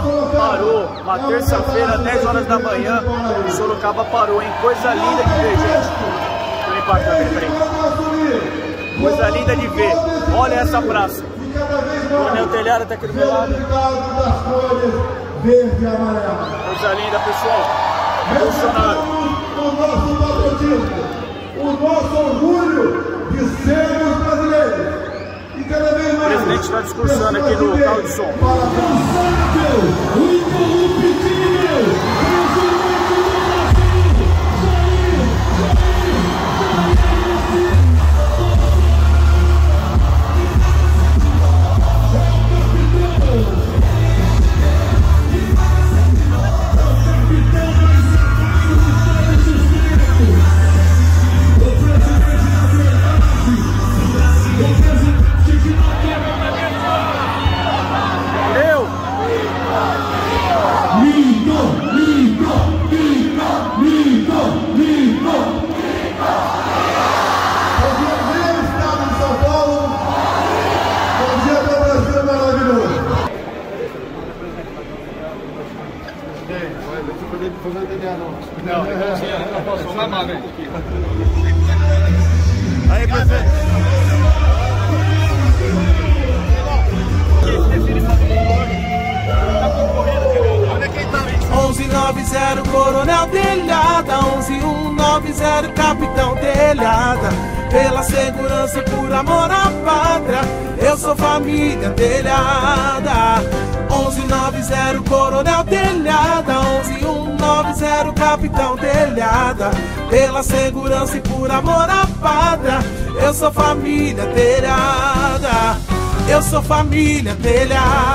parou, uma terça-feira, 10 horas da manhã, Sorocaba parou, hein? Coisa linda de ver, gente. Deixa eu limpar a câmera, peraí. Coisa linda de ver. Olha essa praça. O telhado tá aqui do meu lado. Coisa linda, pessoal. Bolsonaro. O nosso patriotismo, o nosso orgulho de sermos brasileiros. E cada vez mais. O presidente está discursando aqui no carro de som. O incorruptível. Aí, presidente. 1190 Coronel Telhada, 11190 Capitão Telhada. Pela segurança e por amor à pátria, eu sou família Telhada. 1190 Coronel Telhada, 11190 Capitão Telhada. Pela segurança e por amor à pátria, eu sou família Telhada. Eu sou família Telhada.